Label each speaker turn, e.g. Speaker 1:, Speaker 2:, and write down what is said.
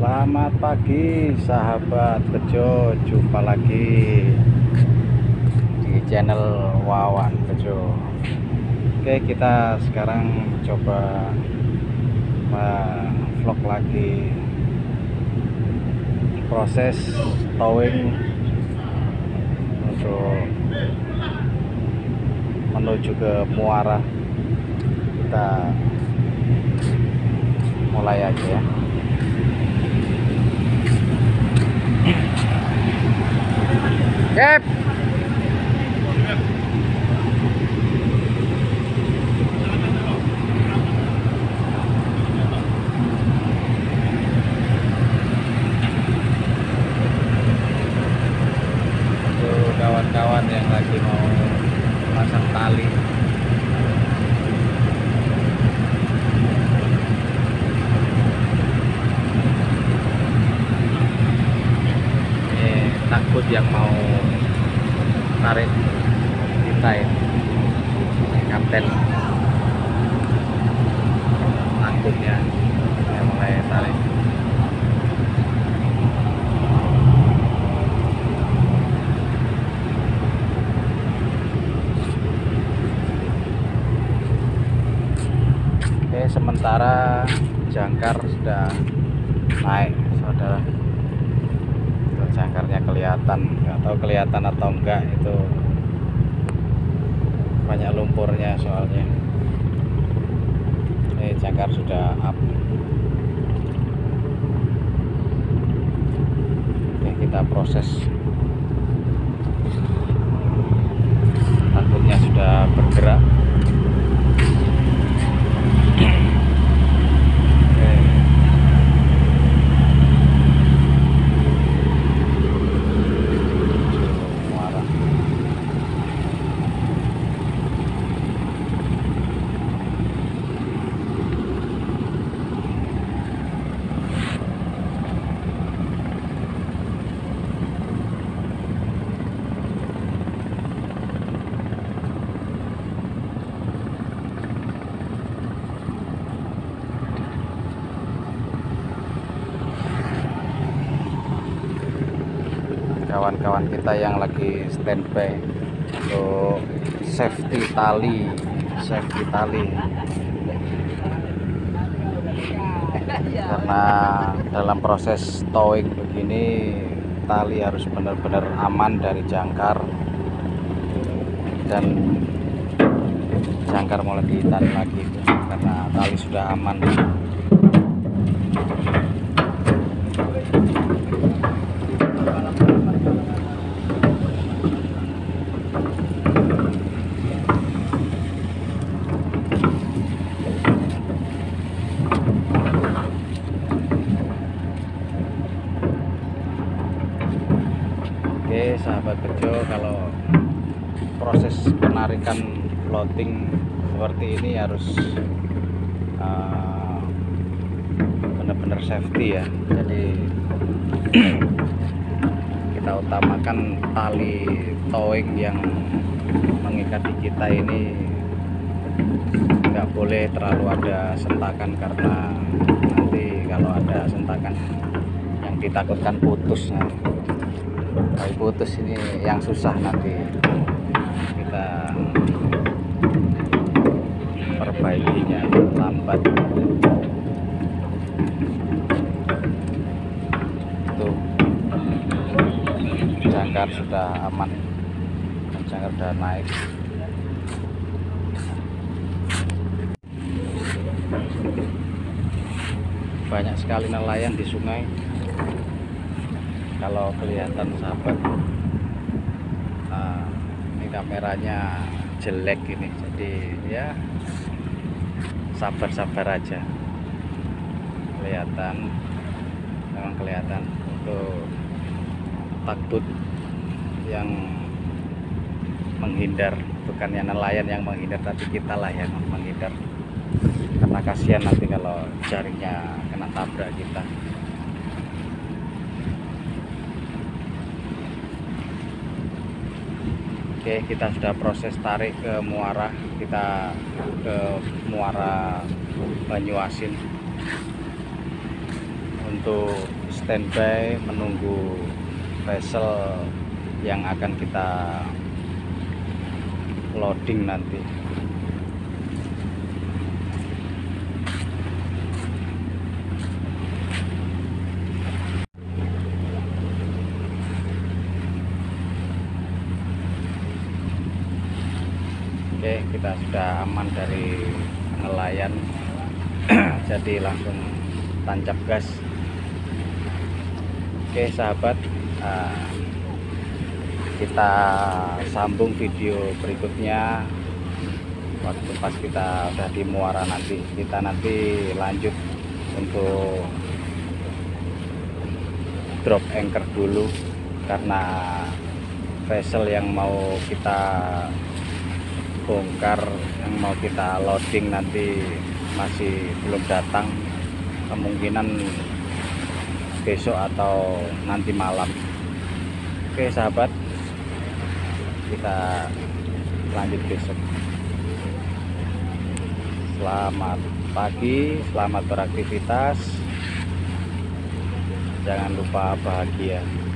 Speaker 1: Selamat pagi sahabat Bejo, jumpa lagi di channel Wawan Bejo. Oke, kita sekarang coba vlog lagi proses towing untuk menuju ke Muara. Kita mulai aja ya. Yep. Untuk kawan-kawan yang lagi mau pasang tali, ini takut yang mau tarik kita ini, kapten takutnya yang mulai tarik. Oke, sementara jangkar sudah naik, saudara. Itu jangkarnya kelihatan, nggak tahu kelihatan atau enggak, itu banyak lumpurnya soalnya. Ini jangkar sudah up. Oke, kita proses. Takutnya sudah bergerak. Kawan-kawan kita yang lagi standby untuk safety tali karena dalam proses towing begini tali harus benar-benar aman dari jangkar, dan jangkar mulai ditarik lagi karena tali sudah aman. Oke sahabat Bejo, kalau proses penarikan floating seperti ini harus benar-benar safety ya. Jadi kita utamakan tali towing yang mengikati kita ini nggak boleh terlalu ada sentakan, karena nanti kalau ada sentakan yang ditakutkan putus. Kalau putus ini yang susah, nanti kita perbaikinya lambat. Tuh, jangkar sudah aman, jangkar sudah naik. Banyak sekali nelayan di sungai. Kalau kelihatan sahabat, ini kameranya jelek ini, jadi ya sabar-sabar aja. Kelihatan, memang kelihatan untuk takut yang menghindar, bukannya nelayan yang menghindar, tapi kita lah yang menghindar, karena kasihan nanti kalau jaringnya kena tabrak kita. Oke, kita sudah proses tarik ke Muara, kita ke Muara Banyuasin untuk standby menunggu vessel yang akan kita loading nanti. Oke, kita sudah aman dari nelayan. Jadi langsung tancap gas. Oke sahabat, kita sambung video berikutnya waktu pas kita udah di muara. Nanti kita lanjut untuk drop anchor dulu, karena vessel yang mau kita bongkar, yang mau kita loading nanti masih belum datang, kemungkinan besok atau nanti malam. Oke sahabat, kita lanjut besok. Selamat pagi, selamat beraktivitas, jangan lupa bahagia.